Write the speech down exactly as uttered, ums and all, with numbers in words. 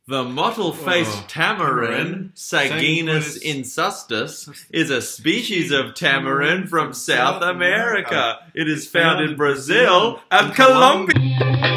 The mottle-faced Oh, tamarin, tamarin, Saginus Sanguinus insustus, is a species of tamarin from South America. It is found in Brazil and Colombia.